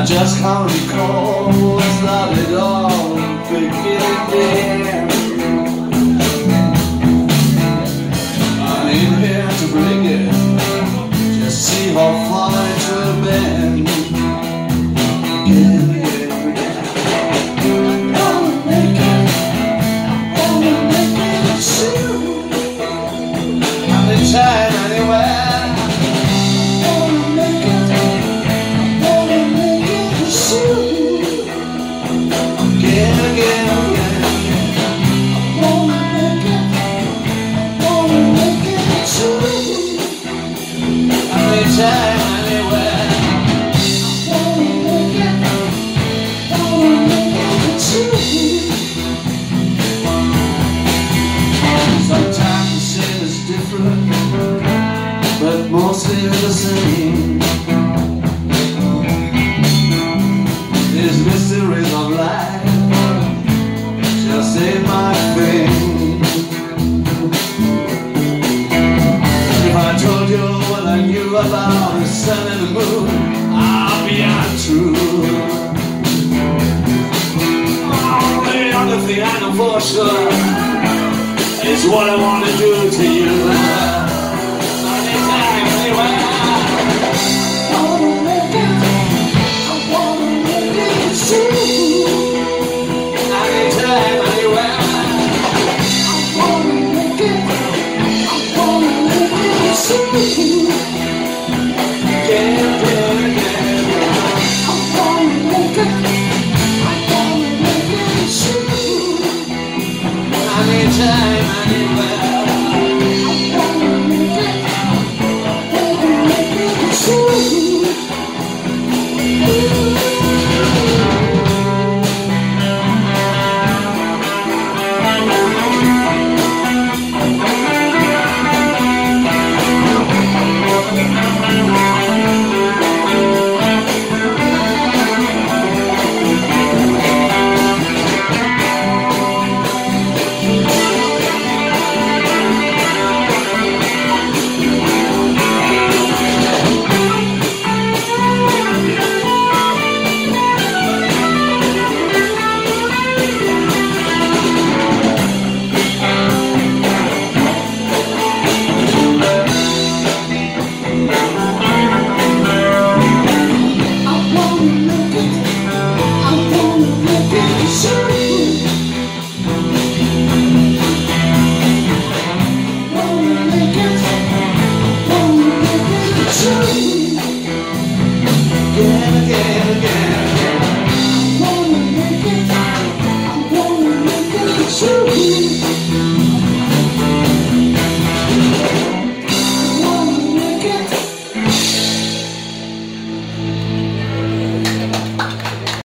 just can't recall what's that it all beginning. I'm in here to bring it, just see how far it will bend. Time anywhere. Wanna make it soon. Again. Wanna make it soon. Anytime, anywhere. Wanna make it soon. Sometimes the sin is different, but mostly the same. These mysteries of life just ain't my thing. If I told you what I knew about the sun and the moon, I'll be untrue. The only thing I know for sure is what I want to do to you.